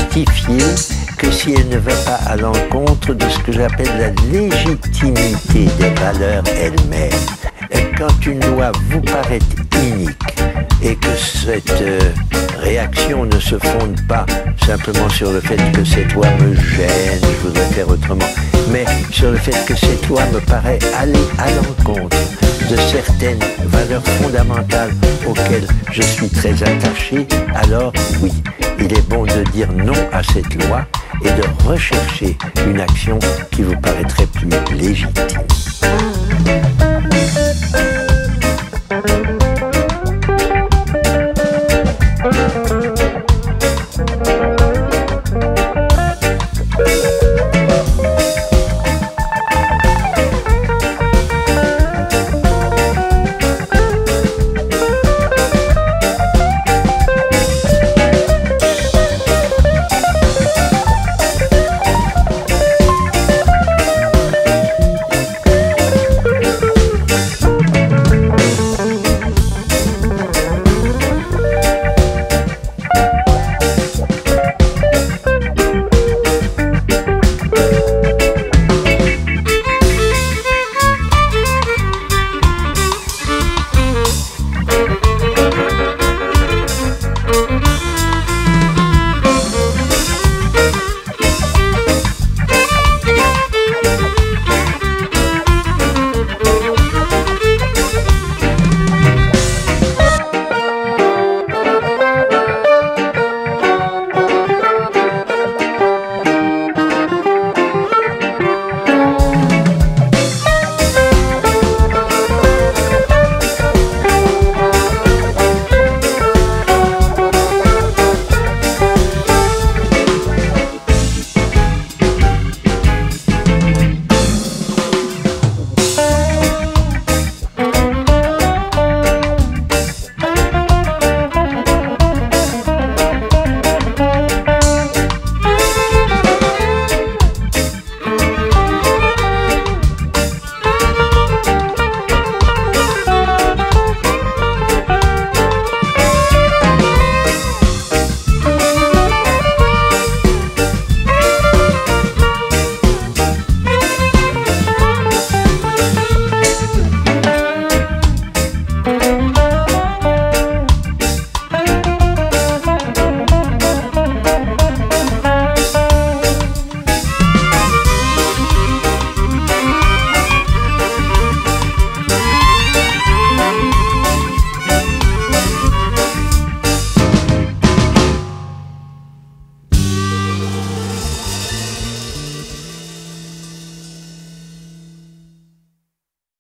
justifiée que si elle ne va pas à l'encontre de ce que j'appelle la légitimité des valeurs elles-mêmes. Quand une loi vous paraît inique et que cette réaction ne se fonde pas simplement sur le fait que cette loi me gêne, je voudrais faire autrement, mais sur le fait que cette loi me paraît aller à l'encontre de certaines valeurs fondamentales auxquelles je suis très attaché, alors oui, il est bon de dire non à cette loi et de rechercher une action qui vous paraîtrait plus légitime.